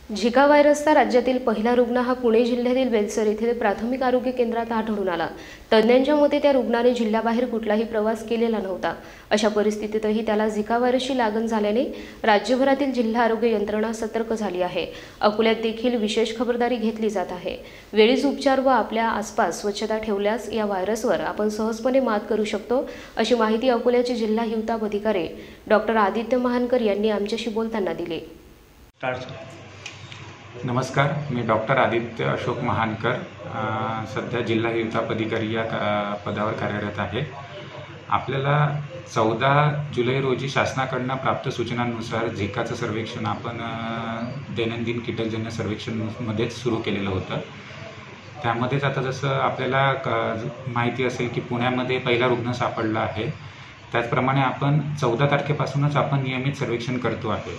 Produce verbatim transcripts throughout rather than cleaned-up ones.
झिका व्हायरसचा राज्यातील पहिला रुग्ण हा पुणे जिल्ह्यातील बेलसर येथील प्राथमिक आरोग्य केंद्रात आढळून आला। तज्ज्ञांच्या मते त्या रुग्णाने जिल्ह्याबाहेर कुठलाही प्रवास केलेला नव्हता। अशा परिस्थितीतही त्याला झिका व्हायरसची लागण झाल्याने राज्यभरातील जिल्हा आरोग्य यंत्रणा सतर्क झाली आहे। अकोल्यात देखील विशेष खबरदारी घेतली जात आहे। वेळीच उपचार व आपल्या आसपास स्वच्छता ठेवल्यास या व्हायरसवर आपण सहजपणे मात करू शकतो, अशी माहिती अकोल्याचे जिल्हा हिवताप अधिकारी डॉक्टर आदित्य महानकर यांनी आमच्याशी बोलताना दिली। नमस्कार, मी डॉक्टर आदित्य अशोक महानकर सध्या जिल्हा हिवताप अधिकारी या पदावर कार्यरत आहे। आपल्याला चौदा जुलै रोजी शासनाकडून प्राप्त सूचनांनुसार झिकाचं सर्वेक्षण आपण दैनंदिन कीटकजन्य सर्वेक्षणमध्येच सुरू केलेलं होतं। त्यामध्येच आता जसं आपल्याला माहिती असेल की पुण्यामध्ये पहिला रुग्ण सापडला आहे, त्याचप्रमाणे आपण चौदा तारखेपासूनच आपण नियमित सर्वेक्षण करतो आहे।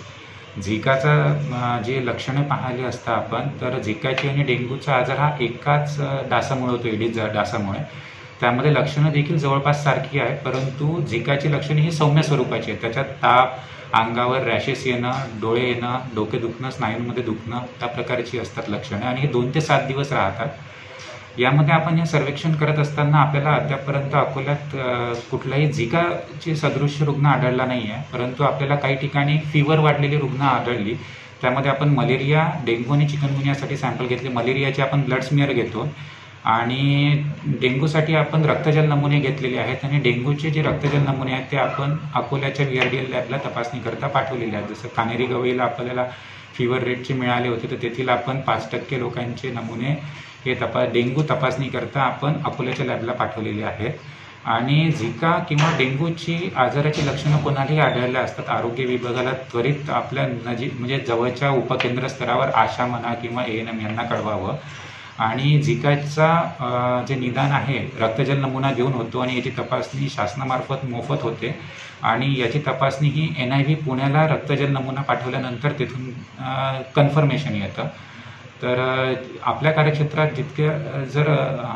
झिकाचा जे लक्षणे पाहिले असता आपण तर झिकाची आणि डेंग्यूचा आजार हा एकाच डासामुळे होतो, एडिस डासामुळे। त्यामध्ये लक्षणं देखील जवळपास सारखी आहे, परंतु झिकाची लक्षणे ही सौम्य स्वरूपाची आहेत। त्याच्यात ताप, अंगावर रॅशेस येणं, डोळे येणं, डोके दुखणं, स्नायूंमध्ये दुखणं त्या प्रकारची असतात लक्षणे आणि हे दोन ते सात दिवस राहतात। यामध्ये आपण हे सर्वेक्षण करत असताना आपल्याला अद्यापपर्यंत अकोल्यात कुठलाही झिकाचे सदृश्य रुग्ण आढळला नाही आहे, परंतु आपल्याला काही ठिकाणी फीवर वाढलेली रुग्ण आढळली। त्यामध्ये आपण मलेरिया, डेंग्यू आणि चिकनगुनियासाठी सॅम्पल घेतले। मलेरियाचे आपण ब्लड स्मिअर घेतो आणि डेंग्यूसाठी आपण रक्तजल नमुने घेतलेले आहेत आणि डेंग्यूचे जे रक्तजल नमुने आहेत ते आपण अकोल्याच्या व्ही आर डी एल लॅबला तपासणीकरता पाठवलेले आहेत। जसं कानेरी गवईला आपल्याला फीवर रेटचे मिळाले होते, तर तेथील आपण पाच टक्के लोकांचे नमुने हे तपा डेंग्यू तपासणी करता आपण अकोल्याच्या लॅबला पाठवलेले आहेत। आणि झिका किंवा डेंग्यूची आजाराची लक्षणं कोणालाही आढळल्या असतात, आरोग्य विभागाला त्वरित आपल्या नजीक म्हणजे जवळच्या उपकेंद्र स्तरावर आशा म्हणा किंवा ए एन एम यांना कळवावं। आणि झिकाचा जे निदान आहे रक्तजल नमुना घेऊन होतो आणि याची तपासणी शासनामार्फत मोफत होते आणि याची तपासणी ही एन आय व्ही पुण्याला रक्तजल नमुना पाठवल्यानंतर तिथून कन्फर्मेशन येतं। तर आपल्या कार्यक्षेत्रात जितके जर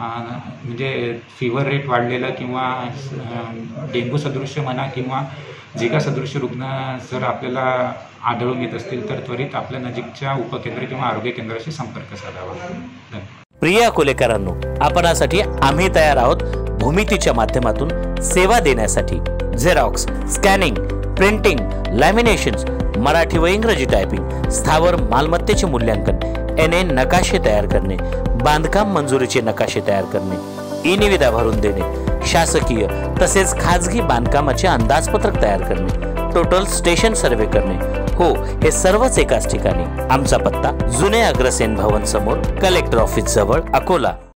म्हणजे फीवर रेट वाढलेलं किंवा डेंग्यू सदृश्य म्हणा किंवा झिका सदृश्य रुग्ण जर आपल्याला आढळून येत असतील तर त्वरित आपल्या नजीकच्या उपकेंद्र किंवा आरोग्य केंद्राशी संपर्क साधावा। प्रिय अकोलेकरांनो, आपणासाठी आम्ही तयार आहोत भूमितीच्या माध्यमातून सेवा देण्यासाठी। Xerox, scanning, printing, laminations, Marathi व इंग्रजी टायपिंग, स्थावर मालमत्तेचे मूल्यांकन, एन ए नकाशे तयार करणे, बांधकाम मंजुरीचे नकाशे तयार करणे, ई निविदा भरून देणे, शासकीय तसेच खाजगी बांधकामाचे अंदाजपत्रक तयार करणे, टोटल स्टेशन सर्वे करणे, हो हे सर्वच एकाच ठिकाणी। आमचा पत्ता जुने अग्रसेन भवन समोर, कलेक्टर ऑफिस जवळ, अकोला।